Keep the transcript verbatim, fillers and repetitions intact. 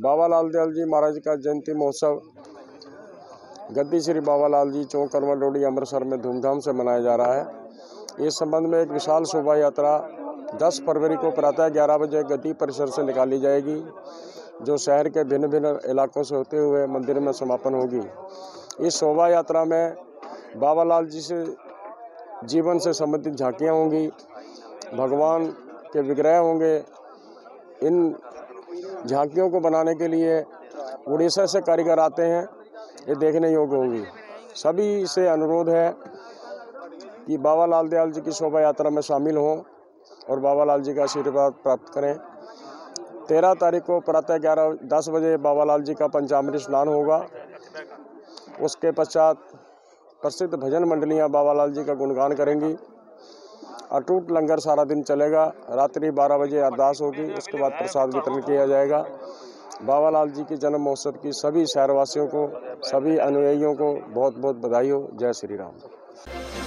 बाबा लाल दयाल जी महाराज का जयंती महोत्सव गद्दी श्री बाबा लाल जी चौक करमल रोडी अमृतसर में धूमधाम से मनाया जा रहा है। इस संबंध में एक विशाल शोभा यात्रा दस फरवरी को प्रातः ग्यारह बजे गद्दी परिसर से निकाली जाएगी, जो शहर के भिन्न भिन्न इलाकों से होते हुए मंदिर में समापन होगी। इस शोभा यात्रा में बाबा लाल जी से जीवन से संबंधित झांकियाँ होंगी, भगवान के विग्रह होंगे। इन झांकियों को बनाने के लिए उड़ीसा से कारीगर आते हैं, ये देखने योग्य होंगी। सभी से अनुरोध है कि बाबा लाल दयाल जी की शोभा यात्रा में शामिल हों और बाबा लाल जी का आशीर्वाद प्राप्त करें। तेरह तारीख को प्रातः ग्यारह दस बजे बाबा लाल जी का पंचामृत स्नान होगा। उसके पश्चात प्रसिद्ध भजन मंडलियां बाबा लाल जी का गुणगान करेंगी। अटूट लंगर सारा दिन चलेगा। रात्रि बारह बजे अरदास होगी, उसके बाद प्रसाद वितरण किया जाएगा। बाबा लाल जी के जन्म महोत्सव की सभी शहरवासियों को, सभी अनुयायियों को बहुत बहुत बधाई हो। जय श्री राम।